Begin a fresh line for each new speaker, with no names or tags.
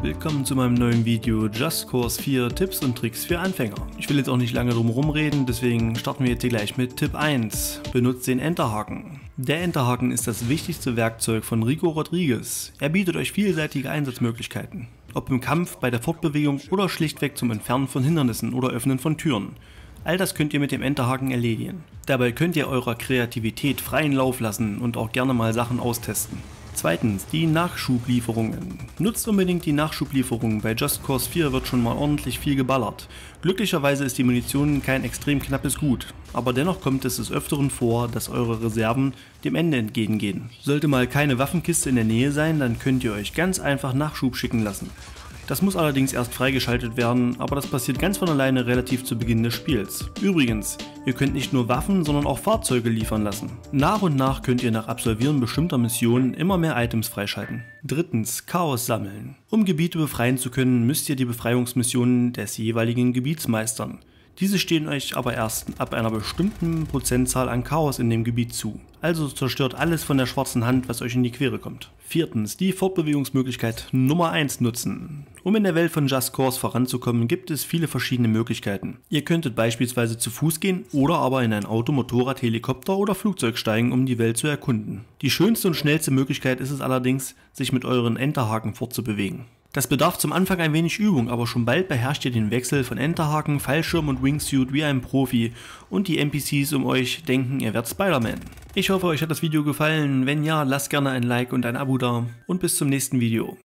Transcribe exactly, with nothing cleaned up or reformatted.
Willkommen zu meinem neuen Video Just Cause vier Tipps und Tricks für Anfänger. Ich will jetzt auch nicht lange drum herum reden, deswegen starten wir jetzt hier gleich mit Tipp eins. Benutzt den Enterhaken. Der Enterhaken ist das wichtigste Werkzeug von Rico Rodriguez. Er bietet euch vielseitige Einsatzmöglichkeiten. Ob im Kampf, bei der Fortbewegung oder schlichtweg zum Entfernen von Hindernissen oder Öffnen von Türen. All das könnt ihr mit dem Enterhaken erledigen. Dabei könnt ihr eurer Kreativität freien Lauf lassen und auch gerne mal Sachen austesten. Zweitens, die Nachschublieferungen. Nutzt unbedingt die Nachschublieferungen, bei Just Cause vier wird schon mal ordentlich viel geballert. Glücklicherweise ist die Munition kein extrem knappes Gut, aber dennoch kommt es des Öfteren vor, dass eure Reserven dem Ende entgegengehen. Sollte mal keine Waffenkiste in der Nähe sein, dann könnt ihr euch ganz einfach Nachschub schicken lassen. Das muss allerdings erst freigeschaltet werden, aber das passiert ganz von alleine relativ zu Beginn des Spiels. Übrigens, ihr könnt nicht nur Waffen, sondern auch Fahrzeuge liefern lassen. Nach und nach könnt ihr nach Absolvieren bestimmter Missionen immer mehr Items freischalten. Drittens, Chaos sammeln. Um Gebiete befreien zu können, müsst ihr die Befreiungsmissionen des jeweiligen Gebiets meistern. Diese stehen euch aber erst ab einer bestimmten Prozentzahl an Chaos in dem Gebiet zu. Also zerstört alles von der schwarzen Hand, was euch in die Quere kommt. Viertens, die Fortbewegungsmöglichkeit Nummer eins nutzen. Um in der Welt von Just Cause voranzukommen, gibt es viele verschiedene Möglichkeiten. Ihr könntet beispielsweise zu Fuß gehen oder aber in ein Auto, Motorrad, Helikopter oder Flugzeug steigen, um die Welt zu erkunden. Die schönste und schnellste Möglichkeit ist es allerdings, sich mit euren Enterhaken fortzubewegen. Das bedarf zum Anfang ein wenig Übung, aber schon bald beherrscht ihr den Wechsel von Enterhaken, Fallschirm und Wingsuit wie ein Profi und die N P Cs um euch denken, ihr werdet Spider-Man. Ich hoffe, euch hat das Video gefallen. Wenn ja, lasst gerne ein Like und ein Abo da und bis zum nächsten Video.